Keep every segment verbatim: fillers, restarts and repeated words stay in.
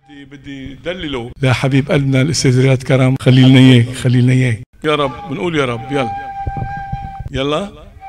بدي بدي دلله لا حبيب قلبنا الاستاذ رياض كرم، خلي لنا اياه خلي لنا اياه يا رب. بنقول يا رب. يلا يلا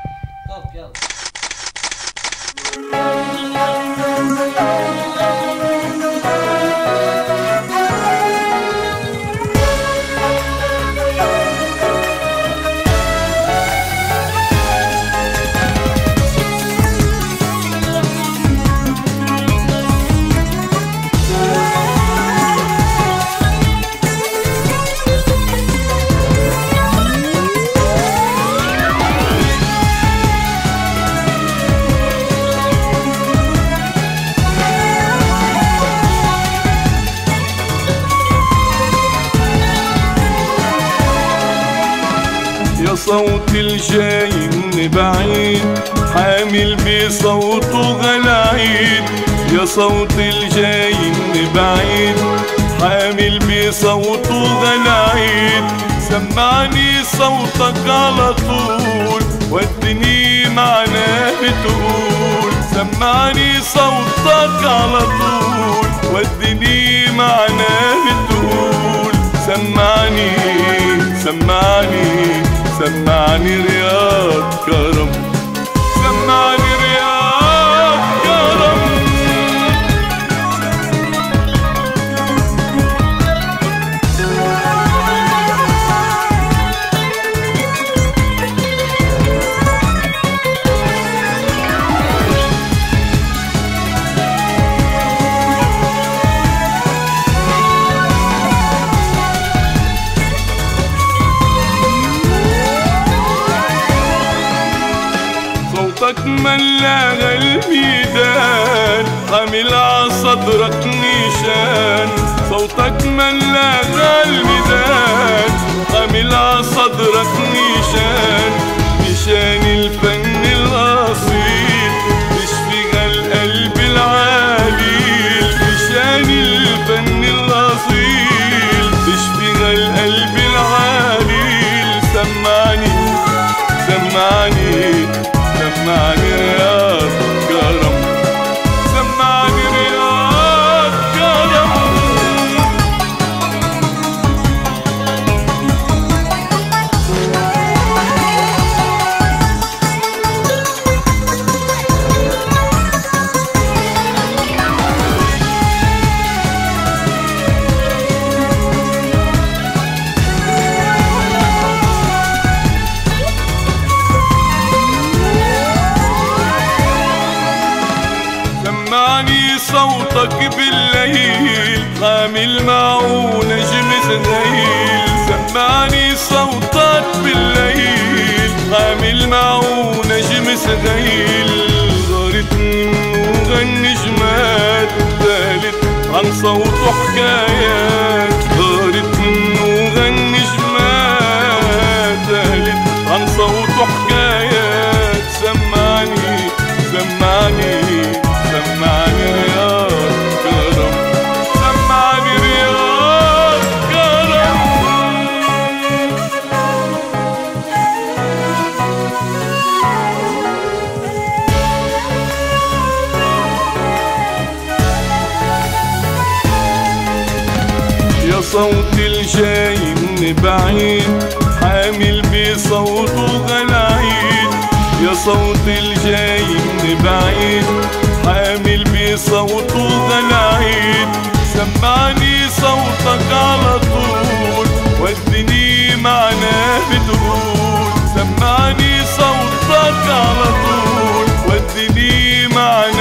صوت الجاي من بعيد حامل بصوته غلاعيد، يا صوت الجاي من بعيد حامل بصوته غلاعيد، سمعني صوتك على طول ودني معنا بتقول، سمعني صوتك على طول ودني معنا بتقول، سمعني سمعني سمعني رياض كرم، سمعني رياض كرم. صوتك ملى الميدان حامل عصدرك نيشان، صوتك ملى الميدان حامل عصدرك نيشان، نيشان الفن الأصيل بيشفي القلب العليل، نيشان الفن الأصيل بيشفي القلب العليل، سمعني سمعني سمعني رياض كرم، سمعني رياض كرم. سمعني صوتك بالليل حامل معه نجم ثقيل، سمعني صوتك بالليل حامل معه نجم ثقيل، غارت منه النجمات قالت عن صوته حكايات، غارت منه النجمات قالت عن صوته حكايات، سمعني سمعني سمعني رياض كرم، سمعني رياض كرم. يا صوت الجاي من بعيد حامل بصوته غلاعيد، يا صوت الجاي من بعيد حامل بصوته غلاعيد، سمعني صوتك على طول ودني معنا بتقول، سمعني صوتك على طول ودني معنا